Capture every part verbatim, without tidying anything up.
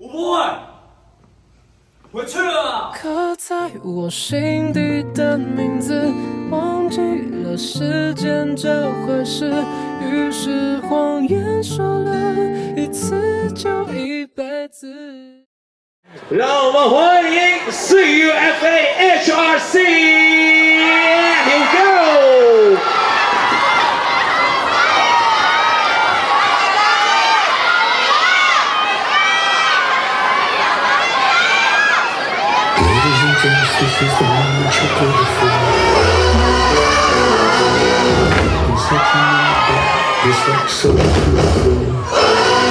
我不会，回去了。 刻在我心底的名字，忘记了时间这回事，于是谎言说了一次就一辈子。 让我们欢迎 C U F A H R C。Here we go。 Ladies and gents, this is the moment you've waited for. Been searching in the dark, this like so beautiful.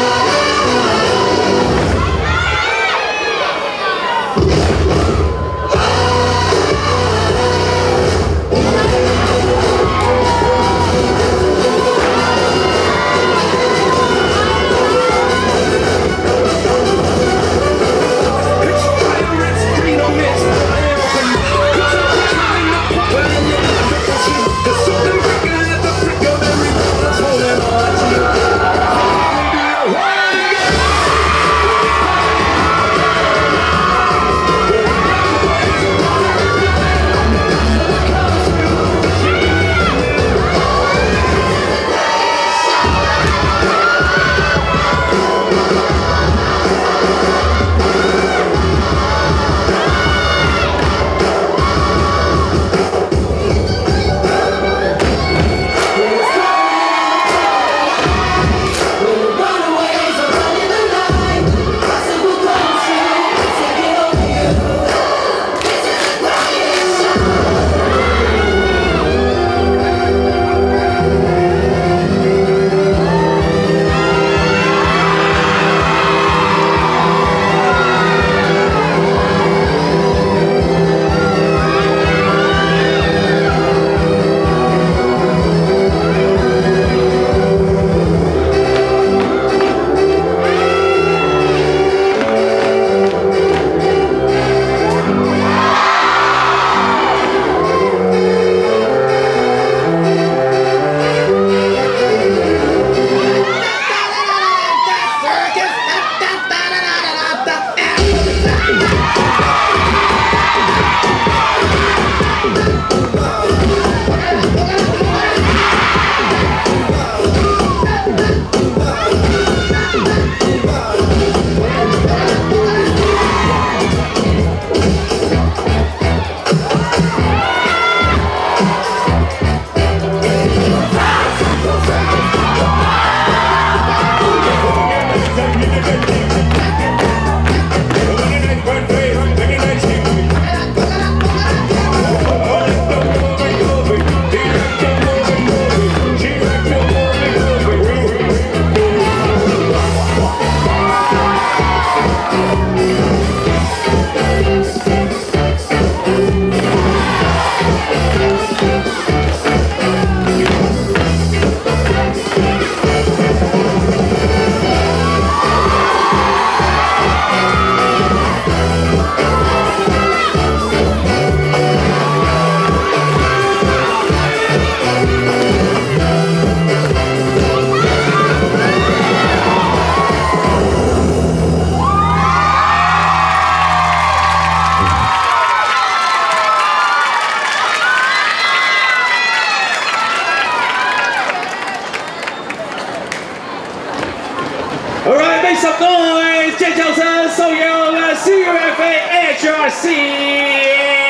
Alright, make some noise！ 尖叫声送给我们 C U F A H R C。